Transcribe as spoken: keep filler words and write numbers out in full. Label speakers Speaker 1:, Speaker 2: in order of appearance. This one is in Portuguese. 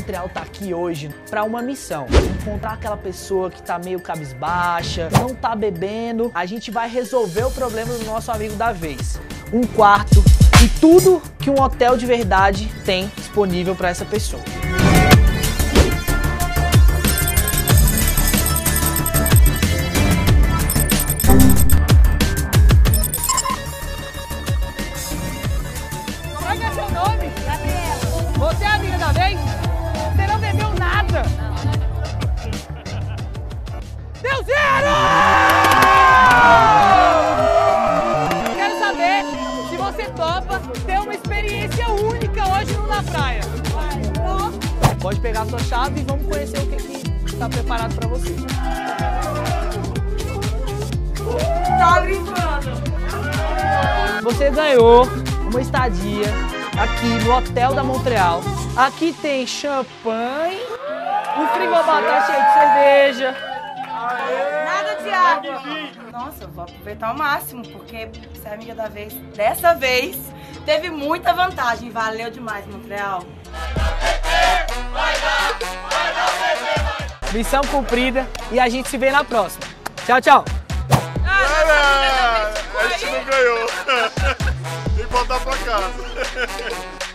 Speaker 1: Montreal tá aqui hoje para uma missão. Encontrar aquela pessoa que tá meio cabisbaixa, não tá bebendo. A gente vai resolver o problema do nosso amigo da vez. Um quarto e tudo que um hotel de verdade tem disponível para essa pessoa.
Speaker 2: Qual é seu nome? Gabriela. Você é amiga da vez? Você não bebeu nada. Deu zero! Quero saber se você topa ter uma experiência única hoje no Na Praia.
Speaker 1: Pode pegar a sua chave e vamos conhecer o que que está preparado para você.
Speaker 2: Tá brincando?
Speaker 1: Você ganhou uma estadia aqui no Hotel da Montreal. Aqui tem champanhe, um frigobar tá cheio de cerveja.
Speaker 3: Nada de água. Nossa, eu vou aproveitar ao máximo, porque você é amiga da vez. Dessa vez, teve muita vantagem. Valeu demais, Montreal.
Speaker 1: Missão cumprida e a gente se vê na próxima. Tchau, tchau.
Speaker 4: Ah, a gente não ganhou. Tem que voltar pra casa.